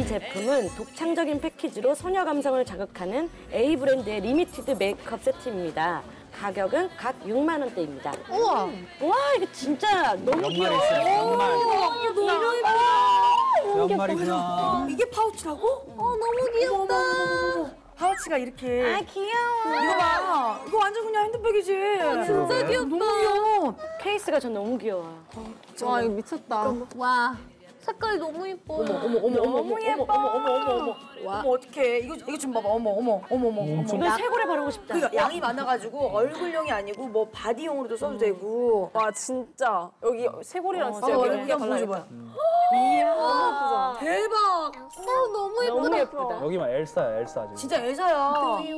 이 제품은 독창적인 패키지로 소녀 감성을 자극하는 A 브랜드의 리미티드 메이크업 세트입니다. 가격은 각 6만 원대입니다. 우와. 와, 이거 진짜 너무 귀여워. 연말. 너무 예뻐. 연말이구나. 이게 파우치라고? 너무 귀엽다. 파우치가 이렇게. 아, 귀여워. 이거 봐. 이거 완전 그냥 핸드백이지. 진짜 귀엽다. 너무 귀여워. 케이스가 전 너무 귀여워요. 와, 이거 미쳤다. 와, 색깔이 너무 예뻐. 어머. 너무 예뻐. 어머. 어떡해. 이거 좀 봐봐. 어머. 이거 쇄골에 바르고 싶다. 그러니까 양이 많아가지고 얼굴용이 아니고 뭐 바디용으로도 써도 되고. 와, 진짜. 여기 쇄골이랑 진짜 어, 여기 이거 보여줘봐요. 이야. 대박. 너무 예쁘다. 너무 예쁘다. 여기만 엘사야, 엘사. 지금. 진짜 엘사야.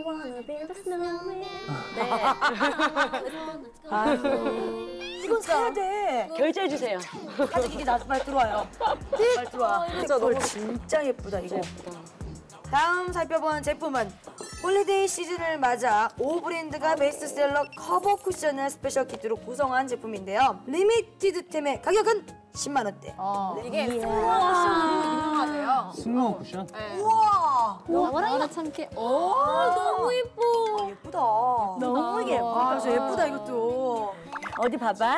이건 사야 돼. 결제해 주세요. 아직 이게 나도 빨리 들어와요. 빨리 들어와. 진짜 너무 진짜 예쁘다 이거. 다음 살펴본 제품은 홀리데이 시즌을 맞아 오 브랜드가 베스트셀러 커버 쿠션을 스페셜 키트로 구성한 제품인데요. 리미티드템의 가격은 10만 원대. 이게 스모어션으로 유명하대요. 승무원 쿠션? 우와. 나와라 참깨. 너무 예뻐. 예쁘다. 너무 예뻐. 아, 진짜 예쁘다 이것도. 어디 봐봐.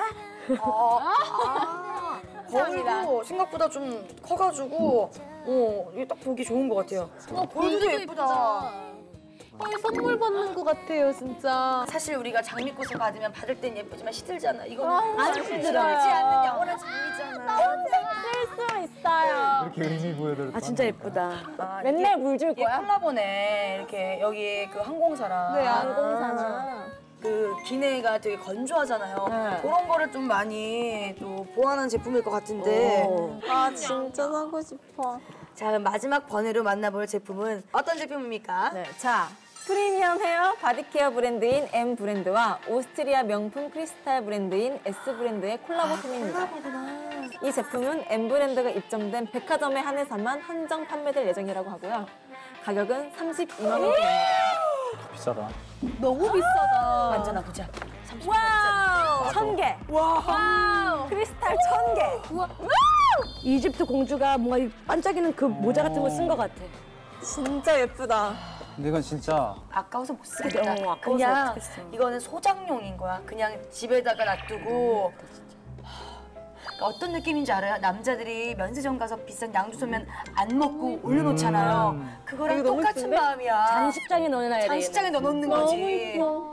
거울도 생각보다 좀 커가지고 이게 딱 보기 좋은 것 같아요. 거울도 예쁘다. 선물 받는 것 같아요, 진짜. 사실 우리가 장미꽃을 받으면 받을 땐 예쁘지만 시들잖아. 이거는 안 시들지 시들어요. 않는 영원한 장미잖아. 쓸 수 있어요. 이렇게 의미 부여들. 아, 진짜 예쁘다. 아, 맨날 물 줄 이게 거야? 콜라보네. 이렇게 여기 그 항공사랑. 네, 항공사나. 그 기내가 되게 건조하잖아요. 네. 그런 거를 좀 많이 또 보완한 제품일 것 같은데. 아, 진짜 사고 싶어. 자, 그럼 마지막 번외로 만나볼 제품은 어떤 제품입니까? 네, 자. 프리미엄 헤어 바디케어 브랜드인 M 브랜드와 오스트리아 명품 크리스탈 브랜드인 S 브랜드의 콜라보품입니다. 이 제품은 M 브랜드가 입점된 백화점에 한해서만 한정 판매될 예정이라고 하고요. 가격은 32만 원입니다. 비싸다. 너무 비싸다. 만져나 보자. 와우! 1000개. 와우! 크리스탈 1000개. 이집트 공주가 뭔가 이 반짝이는 그 모자 같은 거 쓴 것 같아. 진짜 예쁘다. 근데 이건 진짜 아까워서 못 쓰겠다. 아까워서 그냥 어떡했어. 이거는 소장용인 거야. 그냥 집에다가 놔두고. 그러니까 어떤 느낌인지 알아요? 남자들이 면세점 가서 비싼 양주 소면 안 먹고 올려놓잖아요. 그거랑 이거 너무 똑같은 예쁜데? 마음이야. 장식장에 넣어놔야 돼. 장식장에 넣어놓는 거지.